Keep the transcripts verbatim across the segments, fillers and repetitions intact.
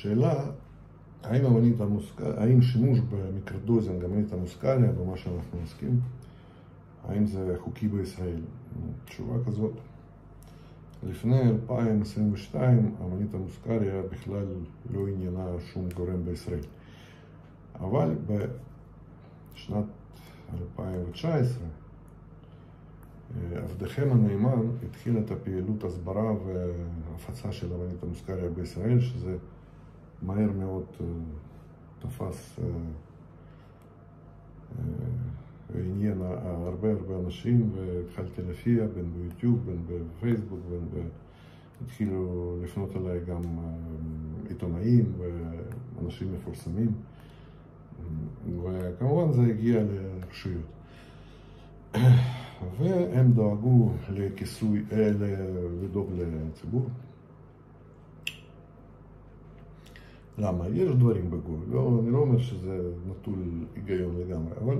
השאלה, האם אמנית המוסקליה, האם שימוש במיקרודוזינג אמנית המוסקליה, במה שאנחנו עוסקים, האם זה חוקי בישראל? תשובה כזאת. לפני אלפיים עשרים ושתיים, אמנית המוסקליה בכלל לא עניינה שום גורם בישראל. אבל בשנת אלפיים תשע עשרה, עבדכם הנאמן התחיל את הפעילות הסברה והפצה של אמנית המוסקליה בישראל, שזה מהר מאוד תפס ועניין הרבה הרבה אנשים, והתחלתי להופיע בין ביוטיוב, בין בפייסבוק, בין התחילו לפנות אליי גם עיתונאים ואנשים מפורסמים, וכמובן זה הגיע לרשויות. והם דאגו לכיסוי, לדאוג לציבור. למה? יש דברים בגול, לא, אני לא אומר שזה נטול היגיון לגמרי, אבל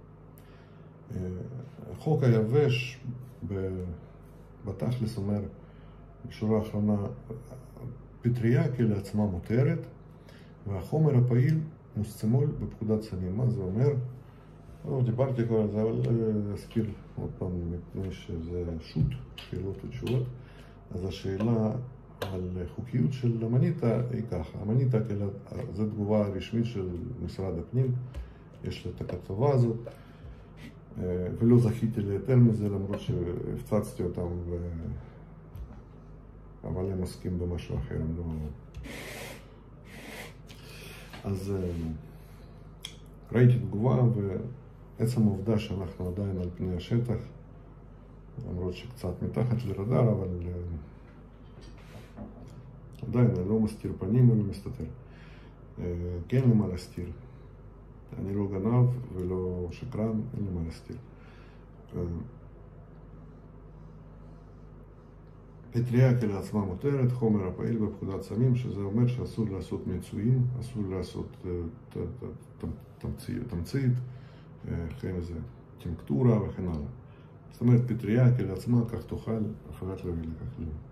החוק היבש בתכלס אומר, בשורה האחרונה, פטריה כשלעצמה מותרת, והחומר הפעיל מוסצמול בפקודת סמים. מה זה אומר? לא דיברתי כבר על זה, אבל אזכיר עוד פעם, מפני שזה שוט, שאלות ותשובות. אז השאלה על חוקיות של אמניטה היא ככה. אמניטה זו תגובה רשמית של משרד הפנים, יש לה את הכתבה הזאת, ולא זכיתי ליותר מזה, למרות שהפצצתי אותם, ו... אבל הם עוסקים במשהו אחר. לא... אז ראיתי תגובה, ועצם העובדה שאנחנו עדיין על פני השטח, למרות שקצת מתחת לרדאר, אבל עדיין אני לא מסתיר פנים ולא מסתתר. כן, אין לי מה להסתיר. אני לא גנב ולא שקרן, אין לי מה להסתיר. פטריה כשלעצמה מותרת, חומר הפעיל בפקודת סמים, שזה אומר שאסור לעשות מיצויים, אסור לעשות תמצית, אחרי זה טינקטורה וכן הלאה. זאת אומרת, פטריה כשלעצמה כך תאכל, אחרת לא יהיה לכך כלום.